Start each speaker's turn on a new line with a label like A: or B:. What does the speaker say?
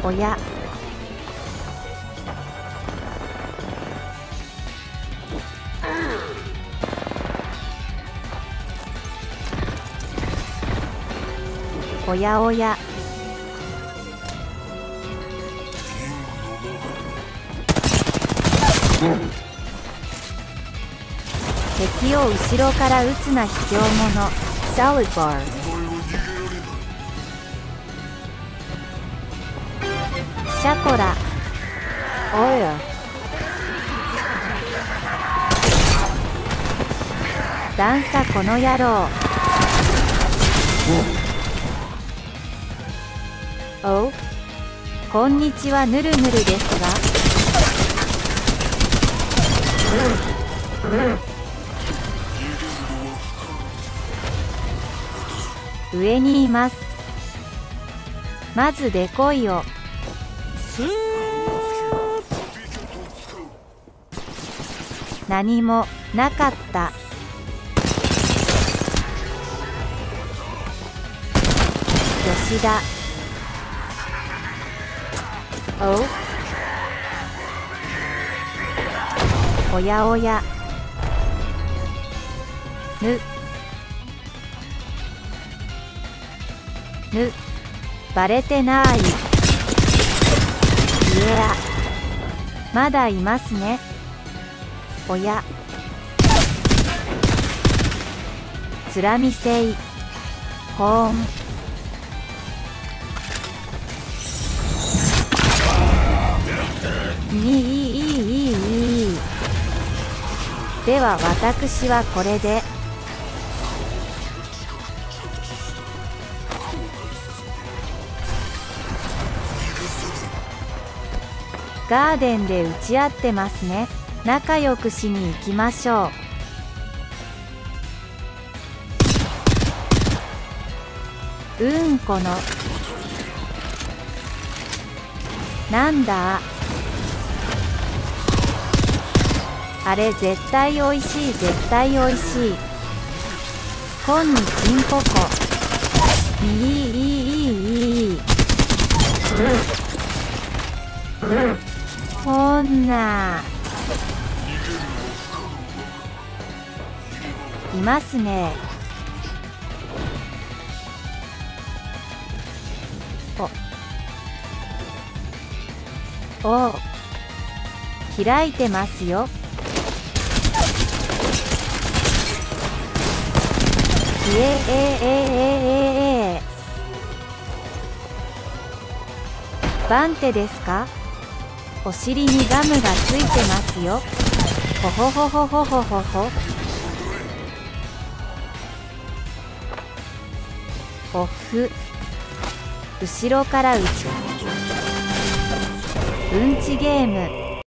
A: おや。おやおや。敵を後ろから撃つな卑怯者。サリバー。シャコラ。おや。段差この野郎。おう、こんにちは。ぬるぬるですが。上にいます。まずデコイを。何もなかった。吉田。おう。おやおや。バレてない。いや、まだいますね。おや。つらみせい。ほーん。いい。では私はこれで。ガーデンで打ち合ってますね。仲良くしに行きましょう。この。なんだあれ。絶対おいしい。絶対おいしい。こんにちんぽこ。いい。こんないますね。おう、開いてますよ。バンテですか？お尻にガムがついてますよ。ほほほほほほほほ。オフ。後ろから撃つ。うんちゲーム。